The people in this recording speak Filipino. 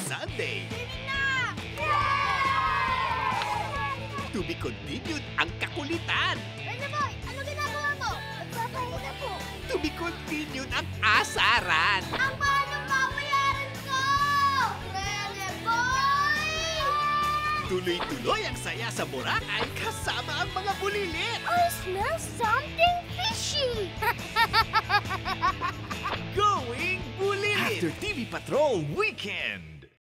Sunday. Sige na! To be continued ang kakulitan. Brenda Boy, ano ginagawa mo? Nagpapahinga po. To be continued ang asaran. Ang mahal ng babayaran ko! Brenda Boy! Tuloy-tuloy ang saya sa Boracay kasama ang mga bulilit. I smell something fishy! Going Bulilit! After TV Patrol Weekend!